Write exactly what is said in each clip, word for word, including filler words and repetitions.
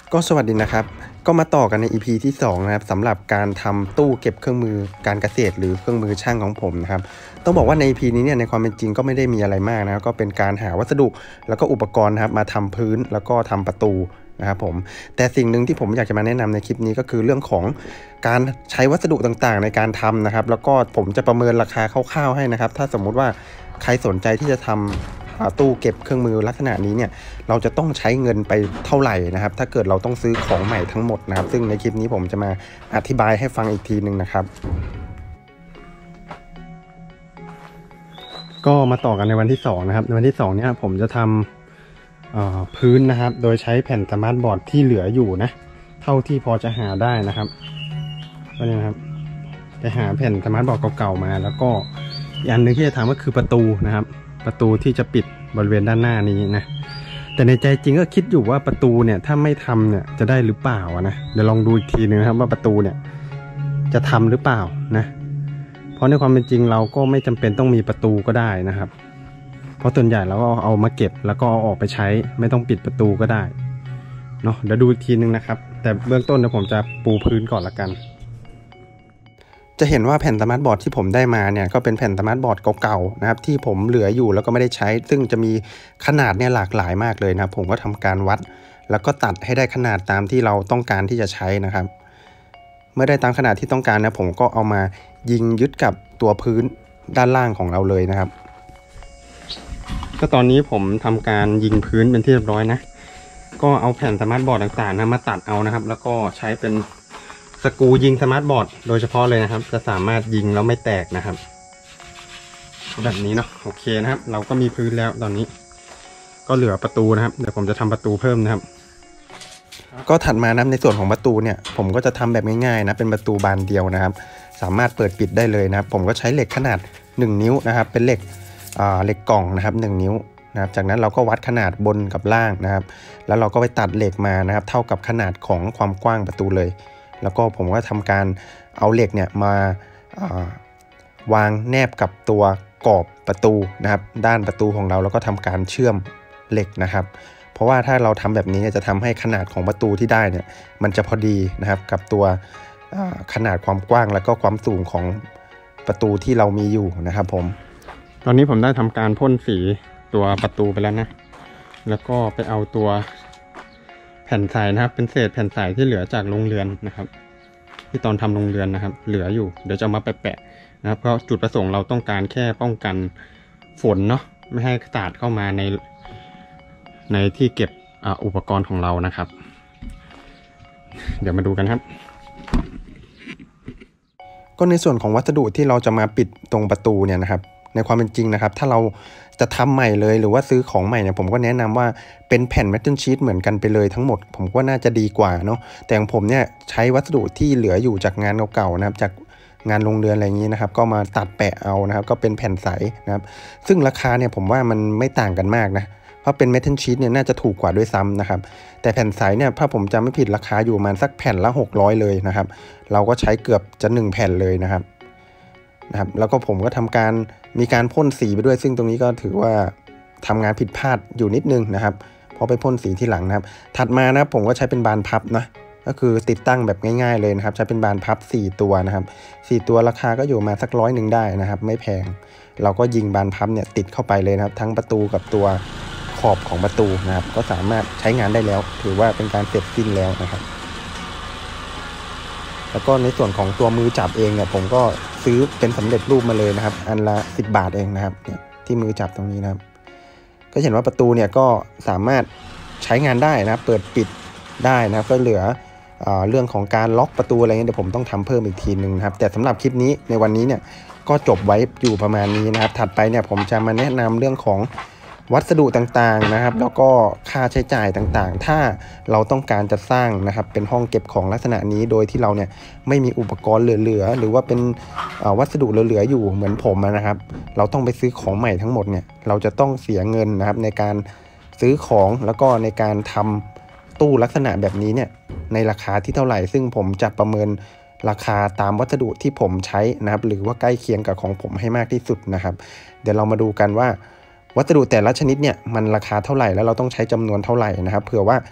ก็สวัสดีนะครับก็มาต่อกันใน อี พี ที่สองนะครับสำหรับการทำตู้เก็บเครื่องมือการเกษตรหรือเครื่องมือช่างของผมนะครับต้องบอกว่าใน อี พี นี้เนี่ยในความเป็นจริงก็ไม่ได้มีอะไรมากนะครับก็เป็นการหาวัสดุแล้วก็อุปกรณ์นะครับมาทำพื้นแล้วก็ทำประตูนะครับผมแต่สิ่งหนึ่งที่ผมอยากจะมาแนะนำในคลิปนี้ก็คือเรื่องของการใช้วัสดุต่างๆในการทำนะครับแล้วก็ผมจะประเมินราคาคร่าวๆให้นะครับถ้าสมมุติว่าใครสนใจที่จะทำตู้เก็บเครื่องมือลักษณะนี้เนี่ยเราจะต้องใช้เงินไปเท่าไหร่นะครับถ้าเกิดเราต้องซื้อของใหม่ทั้งหมดนะครับซึ่งในคลิปนี้ผมจะมาอธิบายให้ฟังอีกทีหนึ่งนะครับก็มาต่อกันในวันที่สองนะครับในวันที่สองเนี่ยผมจะทำพื้นนะครับโดยใช้แผ่นสมาร์ทบอร์ดที่เหลืออยู่นะเท่าที่พอจะหาได้นะครับก็เนี่ยนะครับจะหาแผ่นสมาร์ทบอร์ดเก่าๆมาแล้วก็อีกอันหนึ่งที่จะทำก็คือประตูนะครับประตูที่จะปิดบริเวณด้านหน้านี้นะแต่ในใจจริงก็คิดอยู่ว่าประตูเนี่ยถ้าไม่ทำเนี่ยจะได้หรือเปล่านะเดี๋ยวลองดูอีกทีนึงนะครับว่าประตูเนี่ยจะทำหรือเปล่านะเพราะในความเป็นจริงเราก็ไม่จำเป็นต้องมีประตูก็ได้นะครับเพราะส่วนใหญ่เราก็เอามาเก็บแล้วก็เอาออกไปใช้ไม่ต้องปิดประตูก็ได้เนาะเดี๋ยวดูอีกทีนึงนะครับแต่เบื้องต้นเดี๋ยวผมจะปูพื้นก่อนละกันจะเห็นว่าแผ่นสมาร์ทบอร์ดที่ผมได้มาเนี่ยก็เป็นแผ่นสมาร์ทบอร์ดเก่าๆนะครับที่ผมเหลืออยู่แล้วก็ไม่ได้ใช้ซึ่งจะมีขนาดเนี่ยหลากหลายมากเลยนะครับผมก็ทำการวัดแล้วก็ตัดให้ได้ขนาดตามที่เราต้องการที่จะใช้นะครับเมื่อได้ตามขนาดที่ต้องการนะผมก็เอามายิงยึดกับตัวพื้นด้านล่างของเราเลยนะครับก็ตอนนี้ผมทำการยิงพื้นเป็นที่เรียบร้อยนะก็เอาแผ่นสมาร์ทบอร์ดต่างๆนะมาตัดเอานะครับแล้วก็ใช้เป็นสกรูยิงสมาร์ทบอร์ดโดยเฉพาะเลยนะครับจะสามารถยิงแล้วไม่แตกนะครับแบบนี้เนาะโอเคนะครับเราก็มีพื้นแล้วตอนนี้ก็เหลือประตูนะครับเดี๋ยวผมจะทำประตูเพิ่มนะครับก็ถัดมานะในส่วนของประตูเนี่ยผมก็จะทำแบบง่ายๆนะเป็นประตูบานเดียวนะครับสามารถเปิดปิดได้เลยนะครับผมก็ใช้เหล็กขนาดหนึ่งนิ้วนะครับเป็นเหล็กอ่าเหล็กกล่องนะครับหนึ่งนิ้วนะครับจากนั้นเราก็วัดขนาดบนกับล่างนะครับแล้วเราก็ไปตัดเหล็กมานะครับเท่ากับขนาดของความกว้างประตูเลยแล้วก็ผมก็ทำการเอาเหล็กเนี่ยมาวางแนบกับตัวกรอบประตูนะครับด้านประตูของเราแล้วก็ทำการเชื่อมเหล็กนะครับเพราะว่าถ้าเราทำแบบนี้จะทำให้ขนาดของประตูที่ได้เนี่ยมันจะพอดีนะครับกับตัวขนาดความกว้างแล้วก็ความสูงของประตูที่เรามีอยู่นะครับผมตอนนี้ผมได้ทำการพ่นสีตัวประตูไปแล้วนะแล้วก็ไปเอาตัวแผ่นใสนะครับเป็นเศษแผ่นใสที่เหลือจากโรงเรือนนะครับที่ตอนทำโรงเรือนนะครับเหลืออยู่เดี๋ยวจะมาแปะๆนะครับเพราะจุดประสงค์เราต้องการแค่ป้องกันฝนเนาะไม่ให้สาดเข้ามาในในที่เก็บอุปกรณ์ของเรานะครับเดี๋ยวมาดูกันครับก็ในส่วนของวัสดุที่เราจะมาปิดตรงประตูเนี่ยนะครับในความเป็นจริงนะครับถ้าเราจะทำใหม่เลยหรือว่าซื้อของใหม่เนี่ยผมก็แนะนำว่าเป็นแผ่นแมทเทิลชีทเหมือนกันไปเลยทั้งหมดผมว่าน่าจะดีกว่าเนาะแต่ของผมเนี่ยใช้วัสดุที่เหลืออยู่จากงานเก่าๆนะครับจากงานโรงเรือนอะไรอย่างนี้นะครับก็มาตัดแปะเอานะครับก็เป็นแผ่นใสนะครับซึ่งราคาเนี่ยผมว่ามันไม่ต่างกันมากนะเพราะเป็นแมทเทิลชีทเนี่ยน่าจะถูกกว่าด้วยซ้ำนะครับแต่แผ่นใสเนี่ยถ้าผมจำไม่ผิดราคาอยู่ประมาณสักแผ่นละหกร้อยเลยนะครับเราก็ใช้เกือบจะหนึ่งแผ่นเลยนะครับนะครับแล้วก็ผมก็ทำการมีการพ่นสีไปด้วยซึ่งตรงนี้ก็ถือว่าทำงานผิดพลาดอยู่นิดนึงนะครับพอไปพ่นสีที่หลังนะครับถัดมานะผมก็ใช้เป็นบานพับนะก็คือติดตั้งแบบง่ายๆเลยนะครับใช้เป็นบานพับสี่ตัวนะครับสี่ตัวราคาก็อยู่มาสักร้อยหนึ่งได้นะครับไม่แพงเราก็ยิงบานพับเนี่ยติดเข้าไปเลยนะครับทั้งประตูกับตัวขอบของประตูนะครับก็สามารถใช้งานได้แล้วถือว่าเป็นการเสร็จสิ้นแล้วนะครับแล้วก็ในส่วนของตัวมือจับเองเนี่ยผมก็ซื้อเป็นสำเร็จรูปมาเลยนะครับอันละสิบบาทเองนะครับเนี่ยที่มือจับตรงนี้นะครับก็เห็นว่าประตูเนี่ยก็สามารถใช้งานได้นะเปิดปิดได้นะครับก็เหลือเรื่องของการล็อกประตูอะไรเงี้ยเดี๋ยวผมต้องทำเพิ่มอีกทีนึงนะครับแต่สำหรับคลิปนี้ในวันนี้เนี่ยก็จบไว้อยู่ประมาณนี้นะครับถัดไปเนี่ยผมจะมาแนะนำเรื่องของวัสดุต่างๆนะครับแล้วก็ค่าใช้จ่ายต่างๆถ้าเราต้องการจะสร้างนะครับเป็นห้องเก็บของลักษณะนี้โดยที่เราเนี่ยไม่มีอุปกรณ์เหลือๆหรือว่าเป็นวัสดุเหลือๆอยู่เหมือนผมนะครับเราต้องไปซื้อของใหม่ทั้งหมดเนี่ยเราจะต้องเสียเงินนะครับในการซื้อของแล้วก็ในการทำตู้ลักษณะแบบนี้เนี่ยในราคาที่เท่าไหร่ซึ่งผมจะประเมินราคาตามวัสดุที่ผมใช้นะครับหรือว่าใกล้เคียงกับของผมให้มากที่สุดนะครับเดี๋ยวเรามาดูกันว่าวัสดุแต่ละชนิดเนี่ยมันราคาเท่าไหร่แล้วเราต้องใช้จำนวนเท่าไหร่นะครับเผื่อว่า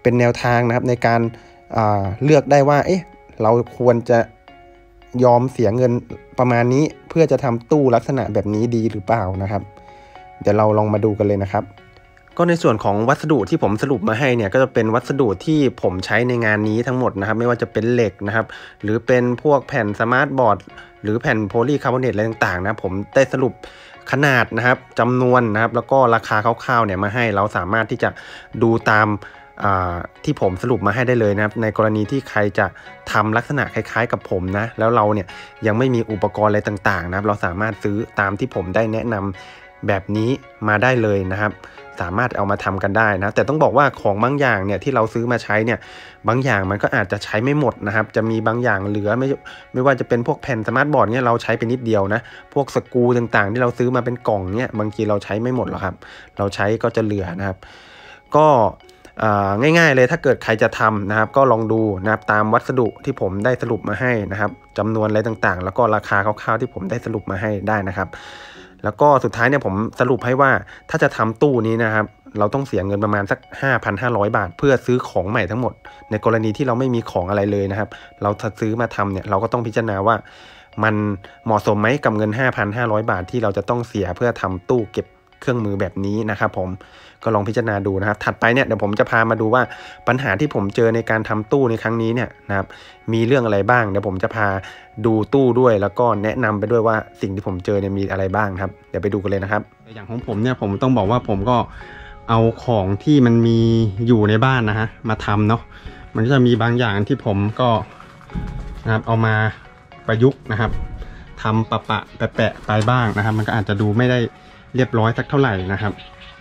เป็นแนวทางนะครับในการเลือกได้ว่าเอ๊ะเราควรจะยอมเสียเงินประมาณนี้เพื่อจะทำตู้ลักษณะแบบนี้ดีหรือเปล่านะครับเดี๋ยวเราลองมาดูกันเลยนะครับก็ในส่วนของวัสดุที่ผมสรุปมาให้เนี่ยก็จะเป็นวัสดุที่ผมใช้ในงานนี้ทั้งหมดนะครับไม่ว่าจะเป็นเหล็กนะครับหรือเป็นพวกแผ่นสมาร์ทบอร์ดหรือแผ่นโพลีคาร์บอเนตอะไรต่างๆนะผมได้สรุปขนาดนะครับจำนวนนะครับแล้วก็ราคาคร่าวๆเนี่ยมาให้เราสามารถที่จะดูตามที่ผมสรุปมาให้ได้เลยนะครับในกรณีที่ใครจะทำลักษณะคล้ายๆกับผมนะแล้วเราเนี่ยยังไม่มีอุปกรณ์อะไรต่างๆนะครับเราสามารถซื้อตามที่ผมได้แนะนำแบบนี้มาได้เลยนะครับสามารถเอามาทำกันได้นะแต่ต้องบอกว่าของบางอย่างเนี่ยที่เราซื้อมาใช้เนี่ยบางอย่างมันก็อาจจะใช้ไม่หมดนะครับจะมีบางอย่างเหลือไม่ไม่ว่าจะเป็นพวกแผ่นสมาร์ทบอร์ดเนี่ยเราใช้ไปนิดเดียวนะพวกสกรูต่างๆที่เราซื้อมาเป็นกล่องเนี่ยบางทีเราใช้ไม่หมดหรอกครับเราใช้ก็จะเหลือนะครับก็ง่ายๆเลยถ้าเกิดใครจะทำนะครับก็ลองดูนะครับตามวัสดุที่ผมได้สรุปมาให้นะครับจำนวนอะไรต่างๆแล้วก็ราคาคร่าวๆที่ผมได้สรุปมาให้ได้นะครับแล้วก็สุดท้ายเนี่ยผมสรุปให้ว่าถ้าจะทำตู้นี้นะครับเราต้องเสียเงินประมาณสัก ห้าพันห้าร้อย บาทเพื่อซื้อของใหม่ทั้งหมดในกรณีที่เราไม่มีของอะไรเลยนะครับเราถ้าซื้อมาทำเนี่ยเราก็ต้องพิจารณาว่ามันเหมาะสมไหมกับเงิน ห้าพันห้าร้อย บาทที่เราจะต้องเสียเพื่อทำตู้เก็บเครื่องมือแบบนี้นะครับผมก็ลองพิจารณาดูนะครับถัดไปเนี่ยเดี๋ยวผมจะพามาดูว่าปัญหาที่ผมเจอในการทำตู้ในครั้งนี้เนี่ยนะครับมีเรื่องอะไรบ้างเดี๋ยวผมจะพาดูตู้ด้วยแล้วก็แนะนำไปด้วยว่าสิ่งที่ผมเจอเนี่ยมีอะไรบ้างครับเดี๋ยวไปดูกันเลยนะครับอย่างของผมเนี่ยผมต้องบอกว่าผมก็เอาของที่มันมีอยู่ในบ้านนะฮะมาทำเนาะมันก็จะมีบางอย่างที่ผมก็นะครับเอามาประยุกต์นะครับทำปะปะแปะแปะไปบ้างนะครับมันก็อาจจะดูไม่ได้เรียบร้อยสักเท่าไหร่นะครับ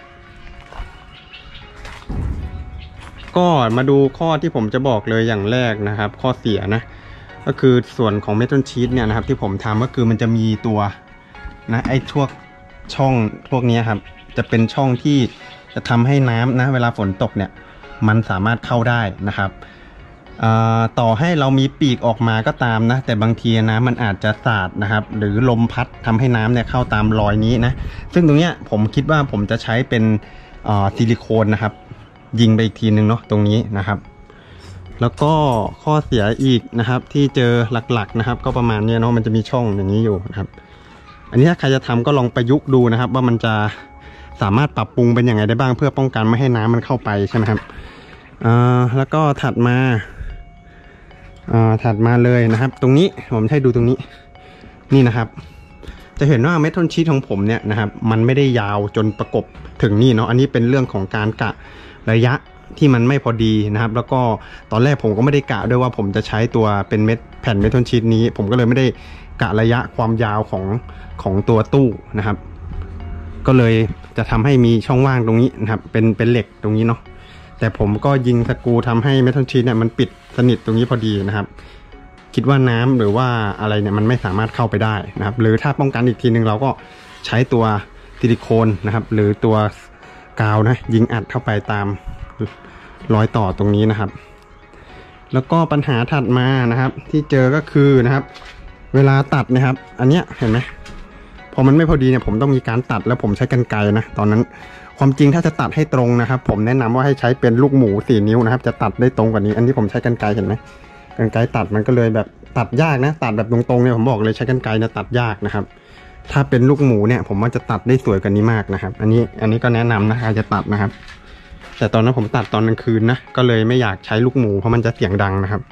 ก็มาดูข้อที่ผมจะบอกเลยอย่างแรกนะครับข้อเสียนะก็คือส่วนของเมทัลชีทเนี่ยนะครับที่ผมทำก็คือมันจะมีตัวนะไอ้พวกช่องพวกนี้ครับจะเป็นช่องที่จะทำให้น้ำนะเวลาฝนตกเนี่ยมันสามารถเข้าได้นะครับต่อให้เรามีปีกออกมาก็ตามนะแต่บางทีน้ำมันอาจจะสาดนะครับหรือลมพัดทำให้น้ำเนี่ยเข้าตามรอยนี้นะซึ่งตรงเนี้ยผมคิดว่าผมจะใช้เป็นซิลิโคนนะครับยิงไปอีกทีนึงเนาะตรงนี้นะครับแล้วก็ข้อเสียอีกนะครับที่เจอหลักๆนะครับก็ประมาณนี้เนาะมันจะมีช่องอย่างนี้อยู่นะครับอันนี้ถ้าใครจะทำก็ลองประยุกต์ดูนะครับว่ามันจะสามารถปรับปรุงเป็นยังไงได้บ้างเพื่อป้องกันไม่ให้น้ำมันเข้าไปใช่ไหมครับอ่าแล้วก็ถัดมาอ่าถัดมาเลยนะครับตรงนี้ผมให้ดูตรงนี้นี่นะครับจะเห็นว่าเมทัลชีทของผมเนี่ยนะครับมันไม่ได้ยาวจนประกบถึงนี่เนาะอันนี้เป็นเรื่องของการกะระยะที่มันไม่พอดีนะครับแล้วก็ตอนแรกผมก็ไม่ได้กะด้วยว่าผมจะใช้ตัวเป็นเม็ดแผ่นเมทัลชีทนี้ผมก็เลยไม่ได้กะระยะความยาวของของตัวตู้นะครับก็เลยจะทำให้มีช่องว่างตรงนี้นะครับเป็นเป็นเหล็กตรงนี้เนาะแต่ผมก็ยิงสกรูทำให้เมทัลชีทเนี่ยมันปิดสนิทตรงนี้พอดีนะครับคิดว่าน้ำหรือว่าอะไรเนี่ยมันไม่สามารถเข้าไปได้นะครับหรือถ้าป้องกันอีกทีนึงเราก็ใช้ตัวซิลิโคนนะครับหรือตัวกาวนะยิงอัดเข้าไปตามรอยต่อตรงนี้นะครับแล้วก็ปัญหาถัดมานะครับที่เจอก็คือนะครับเวลาตัดนะครับอันเนี้ยเห็นไหมพอมันไม่พอดีเนี่ยผมต้องมีการตัดแล้วผมใช้กรรไกรนะตอนนั้นความจริงถ้าจะตัดให้ตรงนะครับผมแนะนำว่าให้ใช้เป็นลูกหมูสี่นิ้วนะครับจะตัดได้ตรงกว่านี้อันที่ผมใช้กรรไกรเห็นไหมกรรไกรตัดมันก็เลยแบบตัดยากนะตัดแบบตรงๆเนี่ยผมบอกเลยใช้กรรไกรเนี่ยตัดยากนะครับถ้าเป็นลูกหมูเนี่ยผมว่าจะตัดได้สวยกว่านี้มากนะครับอันนี้อันนี้ก็แนะนำนะใครจะตัดนะครับแต่ตอนนั้นผมตัดตอนกลางคืนนะก็เลยไม่อยากใช้ลูกหมูเพราะมันจะเสียงดังนะครับ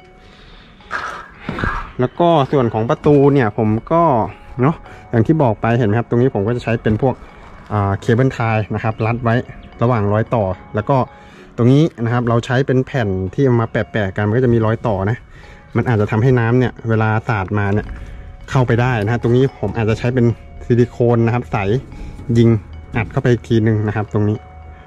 แล้วก็ส่วนของประตูเนี่ยผมก็เนาะอย่างที่บอกไปเห็นไหมครับตรงนี้ผมก็จะใช้เป็นพวกเคเบิลไทยนะครับรัดไว้ระหว่างร้อยต่อแล้วก็ตรงนี้นะครับเราใช้เป็นแผ่นที่เอามาแปะๆกันมันก็จะมีร้อยต่อนะมันอาจจะทำให้น้ำเนี่ยเวลาสาดมาเนี่ยเข้าไปได้นะฮะตรงนี้ผมอาจจะใช้เป็นซิลิโคนนะครับใสยิงอัดเข้าไปอีกทีหนึ่งนะครับตรงนี้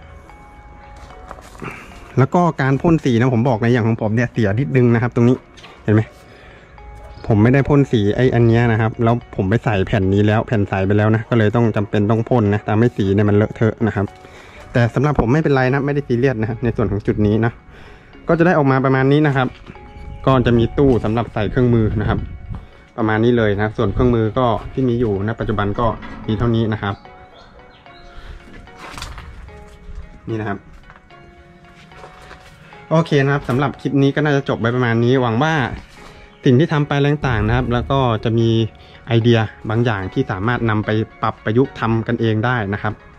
แล้วก็การพ่นสีนะผมบอกในอย่างของผมเนี่ยเสียนิดนึงนะครับตรงนี้เห็นไหมผมไม่ได้พ่นสีไอ้อันนี้นะครับแล้วผมไปใส่แผ่นนี้แล้วแผ่นใสไปแล้วนะก็เลยต้องจำเป็นต้องพ่นนะตามให้สีเนี่ยมันเลอะเทอะนะครับแต่สำหรับผมไม่เป็นไรนะไม่ได้ซีเรียสนะครับในส่วนของจุดนี้นะก็จะได้ออกมาประมาณนี้นะครับก็จะมีตู้สำหรับใส่เครื่องมือนะครับประมาณนี้เลยนะส่วนเครื่องมือก็ที่มีอยู่ณปัจจุบันก็มีเท่านี้นะครับนี่นะครับโอโอเคนะครับสำหรับคลิปนี้ก็น่าจะจบไปประมาณนี้หวังว่าสิ่งที่ทำไปต่างๆนะครับแล้วก็จะมีไอเดียบางอย่างที่สามารถนำไปปรับประยุกต์ทำกันเองได้นะครับ